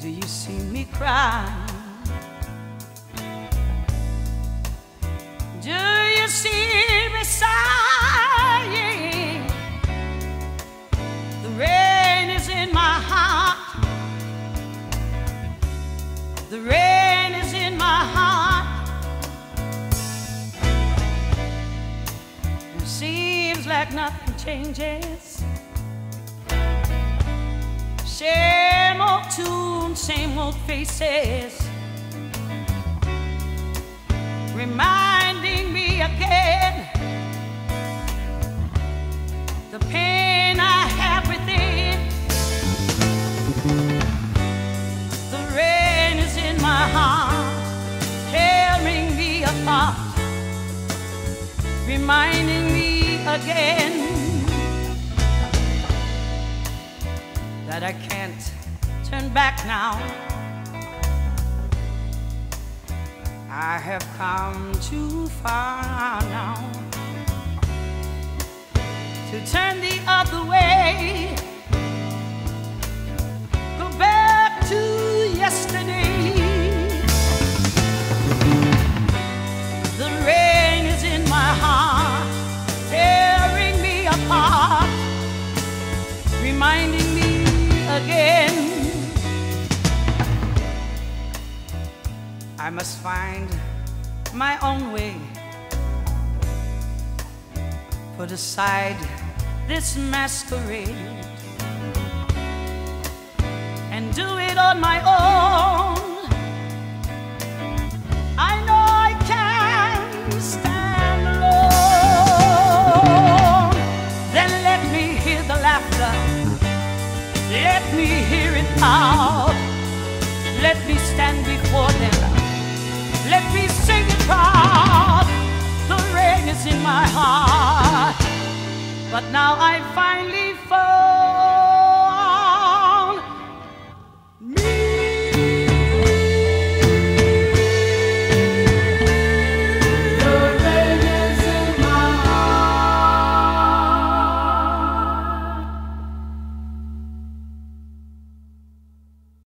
Do you see me cry? Do you see me sighing? The rain is in my heart. The rain is in my heart. It seems like nothing changes. Same old tune, same old faces, reminding me again the pain I have within. The rain is in my heart, tearing me apart, reminding me again that I can't turn back now. I have come too far now to turn the other way, go back to yesterday. The rain is in my heart, tearing me apart, reminding me again I must find my own way, put aside this masquerade and do it on my own. I know I can stand alone. Then let me hear the laughter, let me hear it out. Let me stand before them, let me sing it proud. The rain is in my heart, but now I finally fall.